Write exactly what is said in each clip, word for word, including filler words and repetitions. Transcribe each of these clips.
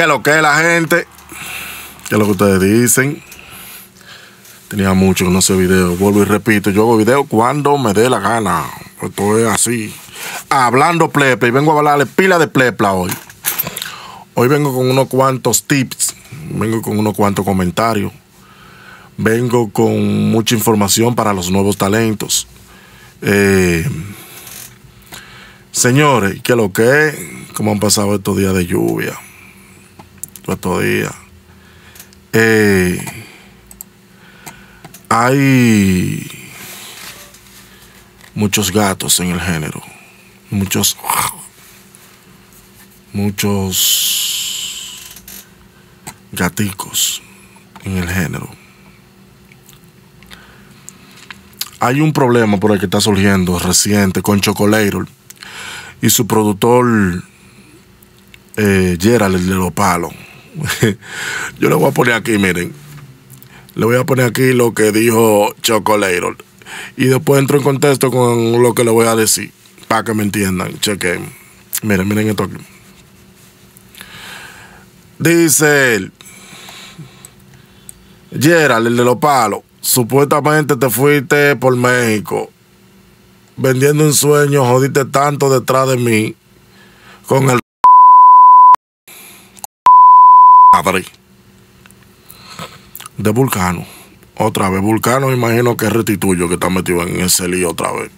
¿Qué es lo que es la gente? ¿Qué es lo que ustedes dicen? Tenía mucho que no hacía video. Vuelvo y repito, yo hago video cuando me dé la gana. Esto es así. Hablando plepla. Y vengo a hablarle pila de plepla hoy. Hoy vengo con unos cuantos tips. Vengo con unos cuantos comentarios. Vengo con mucha información para los nuevos talentos. Eh, señores, ¿qué es lo que es? ¿Cómo han pasado estos días de lluvia? Estos días. Eh, hay muchos gatos en el género. Muchos. Muchos gaticos en el género. Hay un problema por el que está surgiendo reciente con Chocolator y su productor eh, Gerald, el de los palos. Yo le voy a poner aquí, miren. Le voy a poner aquí lo que dijo Chocolator. Y después entro en contexto con lo que le voy a decir. Para que me entiendan. Chequen. Miren, miren esto aquí. Dice él. Gerald, el de los palos. Supuestamente te fuiste por México. Vendiendo un sueño. Jodiste tanto detrás de mí. Con el... Madre. De Vulcano. Otra vez. Vulcano, me imagino que es Restituyo que está metido en ese lío otra vez.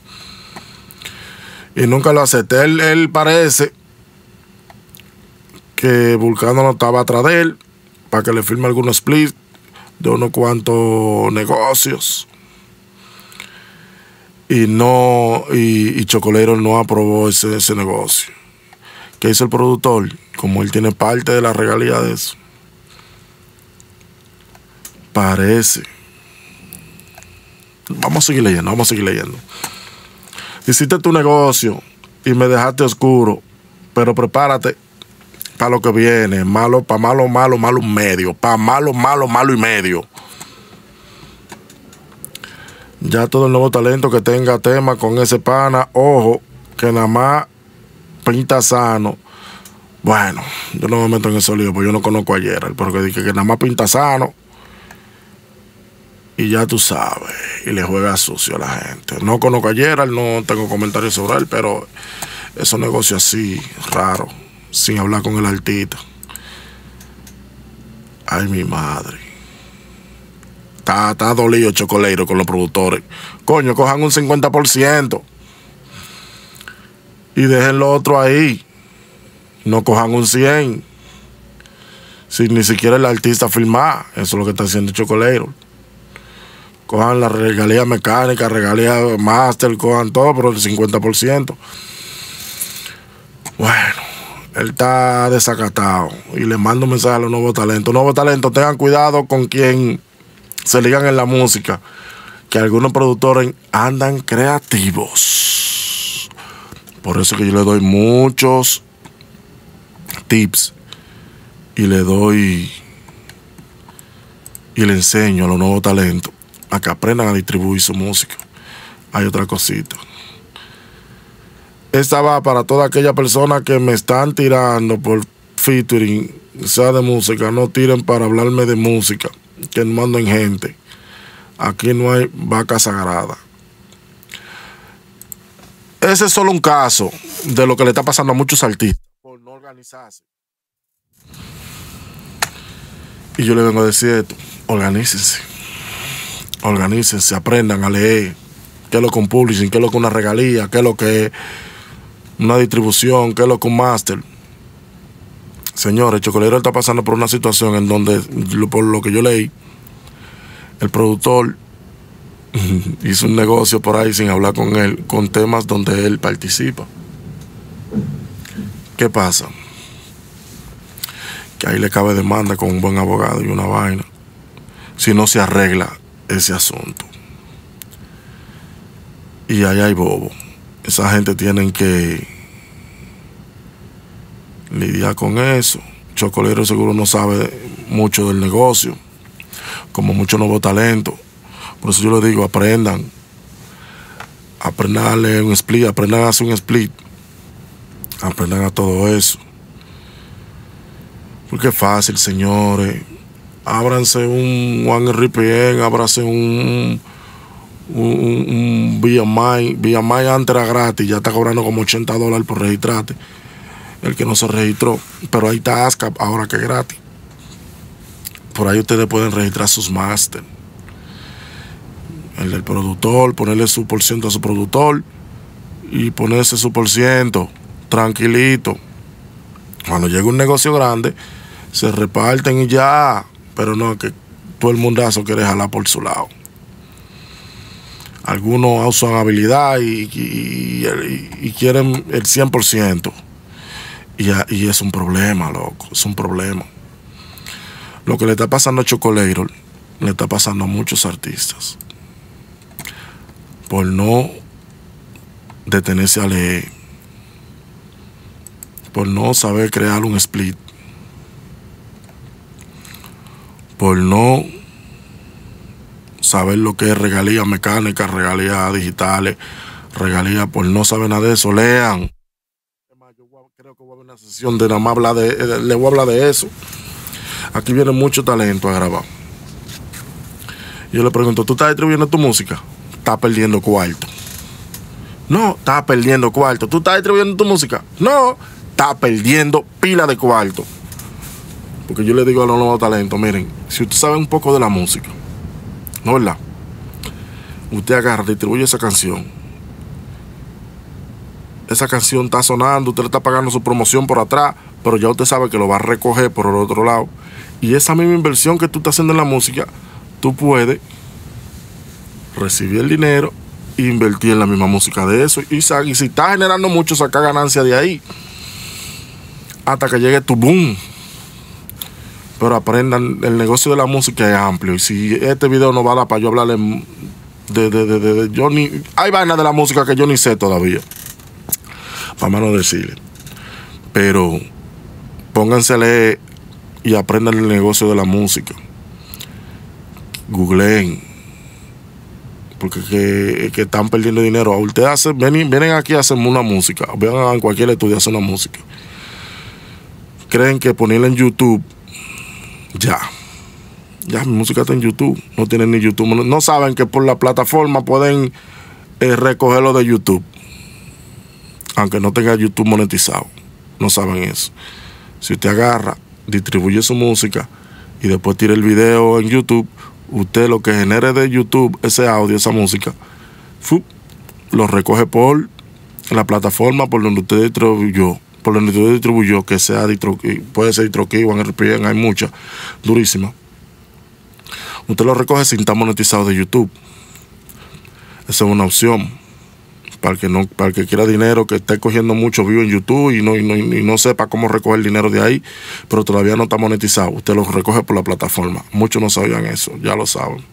Y nunca lo acepté. Él, él parece que Vulcano no estaba atrás de él para que le firme algunos splits de unos cuantos negocios. Y no, y, y Chocolator no aprobó ese, ese negocio. ¿Qué hizo el productor? Como él tiene parte de la regalía de eso. Parece. Vamos a seguir leyendo, vamos a seguir leyendo. Hiciste tu negocio y me dejaste oscuro, pero prepárate para lo que viene. Malo, para malo, malo, malo y medio. Para malo, malo, malo y medio. Ya todo el nuevo talento que tenga tema con ese pana, ojo, que nada más pinta sano. Bueno, yo no me meto en ese lío, porque yo no conozco a Gerald, pero que dije que nada más pinta sano. Y ya tú sabes, y le juega sucio a la gente. No conozco a Gerald, no tengo comentarios sobre él, pero esos negocios así, raros, sin hablar con el artista. Ay, mi madre. Está, está dolido Chocolator con los productores. Coño, cojan un cincuenta por ciento. Y dejen lo otro ahí. No cojan un cien por ciento. Si ni siquiera el artista firma. Eso es lo que está haciendo Chocolator. Cojan la regalía mecánica, regalía master, cojan todo, pero el cincuenta por ciento. Bueno, él está desacatado. Y le mando un mensaje a los nuevos talentos. Nuevos talentos, tengan cuidado con quien se ligan en la música. Que algunos productores andan creativos. Por eso que yo le doy muchos tips. Y le doy... Y le enseño a los nuevos talentos a que aprendan a distribuir su música. Hay otra cosita. Esta va para toda aquella persona que me están tirando por featuring, sea de música. No tiren para hablarme de música, que no manden gente. Aquí no hay vaca sagrada. Ese es solo un caso de lo que le está pasando a muchos artistas por no organizarse. Y yo le vengo a decir esto: organícense. Organícense, aprendan a leer qué es lo que un publishing, qué es lo que una regalía, qué es lo que es una distribución, qué es lo que un máster. Señores, Chocolator está pasando por una situación en donde, por lo que yo leí, el productor hizo un negocio por ahí sin hablar con él, con temas donde él participa. ¿Qué pasa? Que ahí le cabe demanda con un buen abogado y una vaina, si no se arregla ese asunto. Y ahí hay bobo. Esa gente tienen que lidiar con eso. Chocolator seguro no sabe mucho del negocio, como mucho nuevo talento. Por eso yo les digo, aprendan. Aprendan a leer un split, aprendan a hacer un split. Aprendan a todo eso. Porque es fácil, señores. Ábranse un One R P N, ábranse un, un, un V M I. V M I antes era gratis, ya está cobrando como ochenta dólares por registrarte. El que no se registró. Pero ahí está ASCAP, ahora que es gratis. Por ahí ustedes pueden registrar sus máster. El del productor, ponerle su por ciento a su productor y ponerse su por ciento, tranquilito. Cuando llega un negocio grande, se reparten y ya. Pero no, que todo el mundazo quiere jalar por su lado. Algunos usan habilidad y, y, y, y quieren el cien por ciento. Y, y es un problema, loco, es un problema. Lo que le está pasando a Chocolatl le está pasando a muchos artistas. Por no detenerse a leer. Por no saber crear un split. Por no saber lo que es regalías mecánicas, regalías digitales, regalías, por no saber nada de eso. Lean. Yo creo que voy a ver una sesión de nada más hablar de, de, le voy a hablar de eso. Aquí viene mucho talento a grabar. Yo le pregunto, ¿tú estás distribuyendo tu música? Estás perdiendo cuarto. No, estás perdiendo cuarto. ¿Tú estás distribuyendo tu música? No, estás perdiendo pila de cuarto. Porque yo le digo a los nuevos talentos, miren, si usted sabe un poco de la música, ¿no es verdad? Usted agarra, distribuye esa canción. Esa canción está sonando, usted le está pagando su promoción por atrás, pero ya usted sabe que lo va a recoger por el otro lado. Y esa misma inversión que tú estás haciendo en la música, tú puedes recibir el dinero e invertir en la misma música de eso. Y, y si está generando mucho, saca ganancia de ahí. Hasta que llegue tu boom. Pero aprendan, el negocio de la música es amplio. Y si este video no va a dar para yo hablarle de, de, de, de, de yo ni, hay vainas de la música que yo ni sé todavía. Para más no decirle. Pero pónganse a leer y aprendan el negocio de la música. Googleen. Porque que, que están perdiendo dinero. Ustedes hacen, vienen, vienen aquí a hacer una música. Vengan a cualquier estudio a hacer una música. Creen que ponerla en YouTube, ya. Ya, mi música está en YouTube. No tienen ni YouTube. No, no saben que por la plataforma pueden eh, recogerlo de YouTube. Aunque no tenga YouTube monetizado. No saben eso. Si usted agarra, distribuye su música y después tira el video en YouTube, usted lo que genere de YouTube, ese audio, esa música, ¡fup!, lo recoge por la plataforma por donde usted distribuyó, por donde usted distribuyó, que sea DistroKid, puede ser DistroKid, One R P N, hay muchas, durísimas. Usted lo recoge sin estar monetizado de YouTube. Esa es una opción. Para el que no, para el que quiera dinero, que esté cogiendo mucho view en YouTube y no, y, no, y no sepa cómo recoger el dinero de ahí, pero todavía no está monetizado. Usted lo recoge por la plataforma. Muchos no sabían eso, ya lo saben.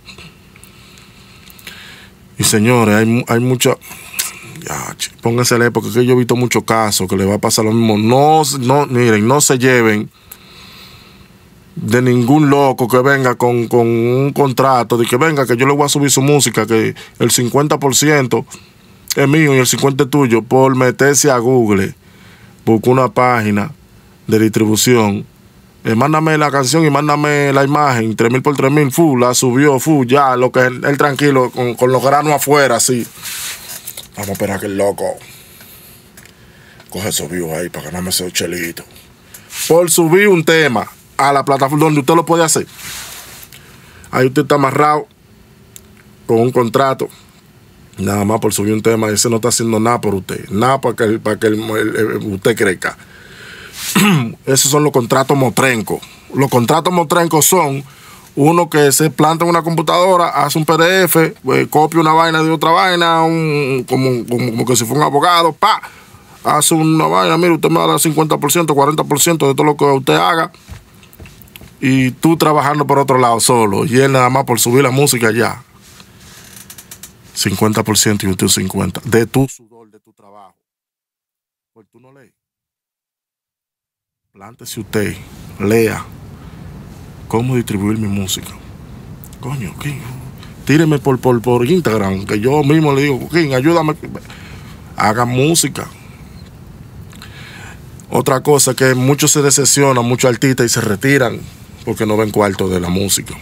Y señores, hay, hay mucha... Ya, pónganse a leer, porque yo he visto muchos casos que le va a pasar lo mismo. No, no, miren, no se lleven de ningún loco que venga con, con un contrato de que venga, que yo le voy a subir su música, que el cincuenta por ciento es mío y el cincuenta es tuyo, por meterse a Google, busca una página de distribución, eh, mándame la canción y mándame la imagen, tres mil por tres mil, fu, la subió, fu, ya, lo que él, él tranquilo, con, con los granos afuera, así. Vamos a esperar que el loco coge esos views ahí para ganarme ese chelito. Por subir un tema a la plataforma donde usted lo puede hacer. Ahí usted está amarrado con un contrato. Nada más por subir un tema, ese no está haciendo nada por usted. Nada para que, para que el, el, el, usted crezca. Esos son los contratos motrencos. Los contratos motrencos son uno que se planta en una computadora, hace un P D F, pues, copia una vaina de otra vaina, un, como, como, como que si fuera un abogado, pa, hace una vaina, mire, usted me da el cincuenta por ciento, cuarenta por ciento de todo lo que usted haga. Y tú trabajando por otro lado solo. Y él nada más por subir la música ya. cincuenta por ciento y usted cincuenta por ciento de tu sudor, de tu trabajo. Pues tú no lees. Plántese usted, lea cómo distribuir mi música. Coño, ¿qué? Tíreme por, por, por Instagram, que yo mismo le digo, ¿qué? Ayúdame. Haga música. Otra cosa que muchos se decepcionan, muchos artistas y se retiran porque no ven cuarto de la música.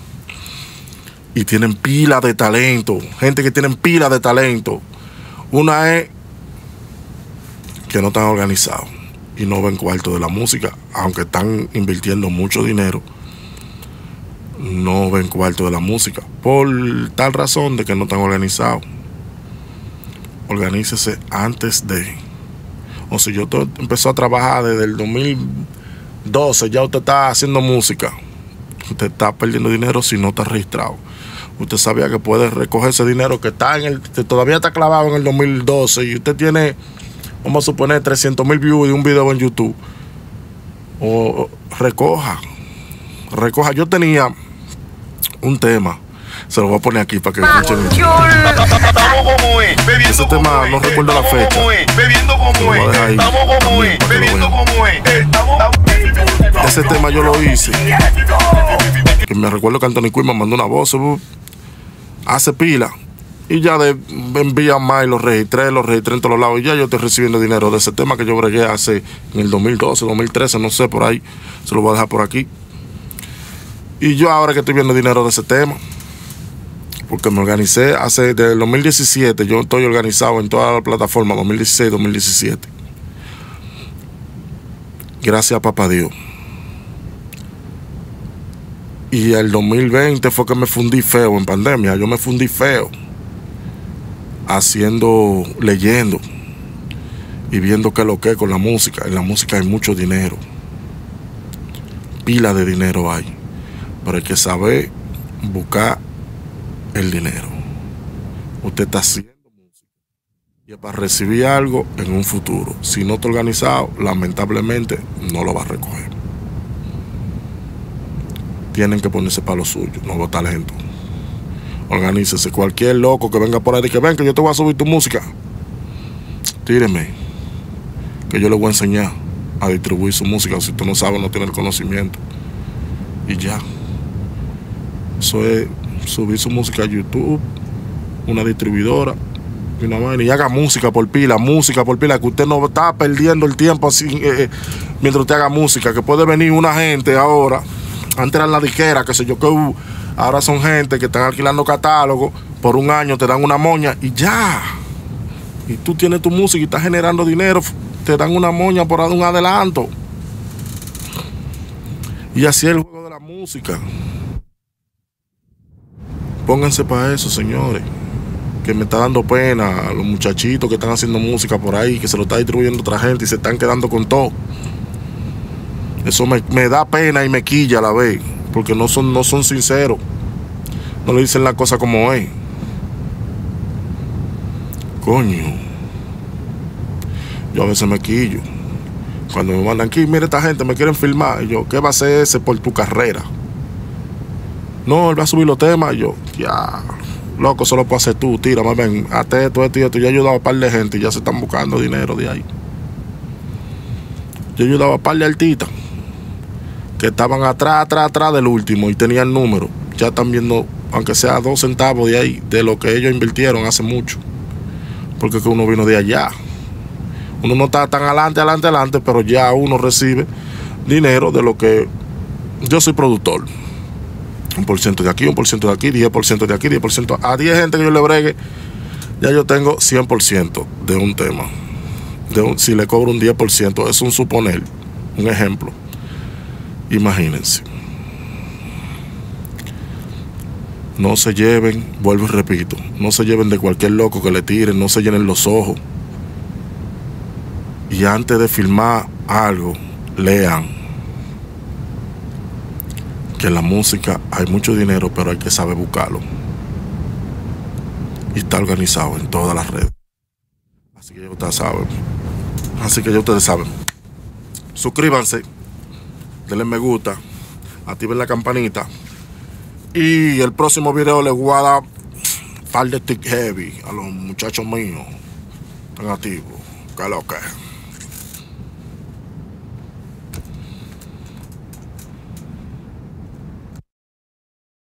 Y tienen pila de talento, gente que tienen pila de talento. Una es que no están organizados y no ven cuarto de la música, aunque están invirtiendo mucho dinero, no ven cuarto de la música, por tal razón de que no están organizados. Organícese antes de. O si yo empezó a trabajar desde el dos mil doce, ya usted está haciendo música, usted está perdiendo dinero si no está registrado. Usted sabía que puede recoger ese dinero que está en el, que todavía está clavado en el dos mil doce y usted tiene, vamos a suponer, trescientos mil views de un video en YouTube. O recoja, recoja. Yo tenía un tema, se lo voy a poner aquí para que escuchen. Ese tema no recuerdo la fecha. Lo voy a dejar ahí también para que lo vean. Ese tema yo lo hice. Que me recuerdo que Anthony Quinn me mandó una voz. Hace pila. Y ya de, me envían más y los registré, los registré en todos lados. Y ya yo estoy recibiendo dinero de ese tema que yo bregué hace en el dos mil doce, dos mil trece, no sé, por ahí. Se lo voy a dejar por aquí. Y yo ahora que estoy viendo dinero de ese tema, porque me organicé hace, desde el dos mil diecisiete, yo estoy organizado en todas las plataformas, dos mil dieciséis, dos mil diecisiete. Gracias a papá Dios. Y el dos mil veinte fue que me fundí feo en pandemia. Yo me fundí feo haciendo, leyendo y viendo qué es lo que es con la música. En la música hay mucho dinero, pila de dinero hay, pero hay que saber buscar el dinero. Usted está haciendo música y es para recibir algo en un futuro. Si no está organizado, lamentablemente no lo va a recoger. Tienen que ponerse para lo suyo, no botar gente. Organícese. Cualquier loco que venga por ahí y que ven que yo te voy a subir tu música, tíreme, que yo le voy a enseñar a distribuir su música. Si usted no sabe, no tiene el conocimiento. Y ya. Eso es subir su música a YouTube, una distribuidora, y una vaina, y haga música por pila, música por pila, que usted no está perdiendo el tiempo así eh, mientras usted haga música, que puede venir una gente ahora. Antes eran la disquera, que sé yo, que uh, ahora son gente que están alquilando catálogos, por un año te dan una moña y ya. Y tú tienes tu música y estás generando dinero, te dan una moña por un adelanto. Y así es el juego de la música. Pónganse para eso, señores. Que me está dando pena a los muchachitos que están haciendo música por ahí, que se lo está distribuyendo otra gente y se están quedando con todo. Eso me, me da pena y me quilla a la vez, porque no son, no son sinceros. No le dicen la cosa como es. Coño. Yo a veces me quillo. Cuando me mandan aquí, mire esta gente, me quieren filmar. Y yo, ¿qué va a hacer ese por tu carrera? No, él va a subir los temas. Y yo, ya, loco, eso lo puedes hacer tú. Tira, más ven, hazte esto, esto y esto. Yo he ayudado a un par de gente y ya se están buscando dinero de ahí. Yo he ayudado a un par de artistas que estaban atrás, atrás, atrás del último y tenían número. Ya están viendo, aunque sea dos centavos de ahí, de lo que ellos invirtieron hace mucho. Porque que uno vino de allá. Uno no está tan adelante, adelante, adelante, pero ya uno recibe dinero de lo que... Yo soy productor. Un por ciento de aquí, un por ciento de aquí, diez por ciento de aquí, diez por ciento. A diez gente que yo le bregue, ya yo tengo cien por ciento de un tema. De un, si le cobro un diez por ciento, es un suponer, un ejemplo. Imagínense. No se lleven, vuelvo y repito, no se lleven de cualquier loco que le tiren, no se llenen los ojos. Y antes de filmar algo, lean. Que en la música hay mucho dinero, pero hay que saber buscarlo. Y está organizado en todas las redes. Así que ya ustedes saben. Así que ya ustedes saben. Suscríbanse, denle me gusta, activen la campanita. Y el próximo video les voy a dar par de stick heavy a los muchachos míos. Están activos. Que lo que.